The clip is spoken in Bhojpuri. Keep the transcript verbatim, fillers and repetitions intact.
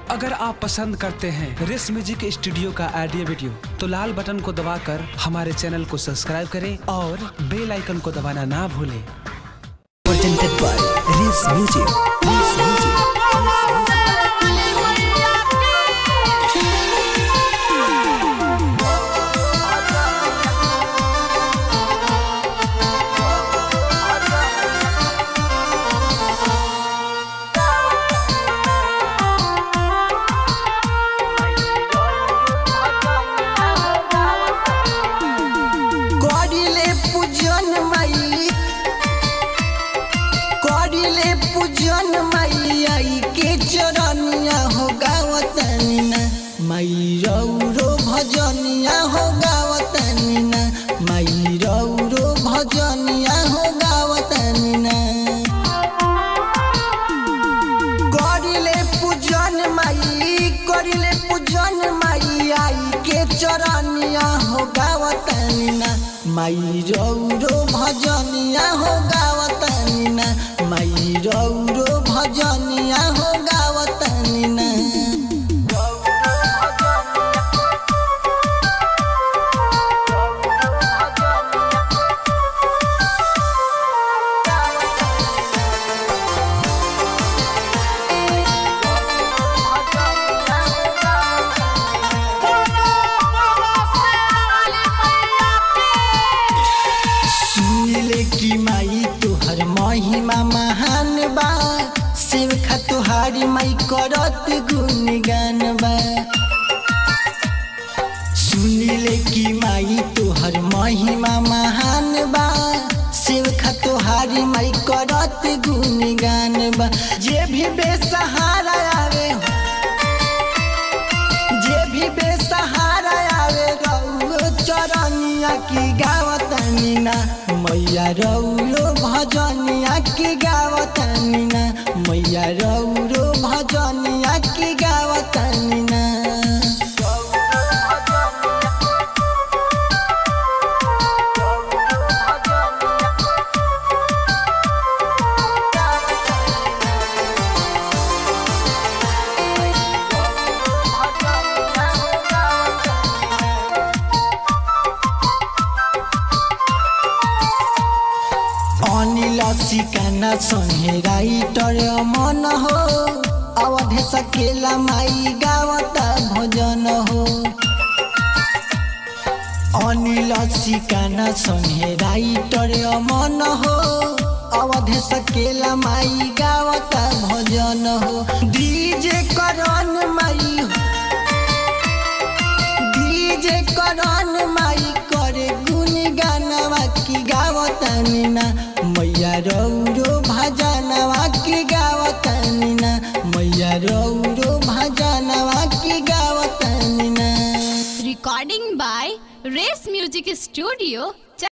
अगर आप पसंद करते हैं रेस म्यूजिक स्टूडियो का ऑडियो वीडियो तो लाल बटन को दबाकर हमारे चैनल को सब्सक्राइब करें और बेल आइकन को दबाना ना भूलें। Presented by Rees Music. Rees Music. माई रौरो भजनिया हो गावतनी ना, माई रौरो भजनिया हो गावतनी ना। करिले पूजन माई, करिले पूजन माई आई के चरनिया हो गावतनी ना, माई रौरो भजनिया हो गावतनी ना, माई रौरो भजनिया हो गावतनी ना। महिमा महान बा शिव खतुहारी माई करत गुणगान बा। सुनिले कि माई तोहर महिमा महान बा शिव खतुहारी माई करत गुणगान बा। जे भी बेसहारा आवे, जे भी बेसहारा आवे रौरो चरनिया की गावतनी ना, मैया रौरो भजनिया की गावतनी ना, मैया रौरो भजनिया की गावतनी ना। अनिल सिकाना संगे राइटर मन हो, अवधे सकेला माई गावता भजन हो। अनिल सिकाना संगे राइटर मन हो, अवधे सकेला माई गावता भजन हो। डीजे करण माई, डीजे करण माई करे गुणगानवा की गावतनी ना, मैया रौरो भजनवा की गावतनी ना, मैया रौरो भजनवा की गावतनी ना। Recording by Rees Music Studio।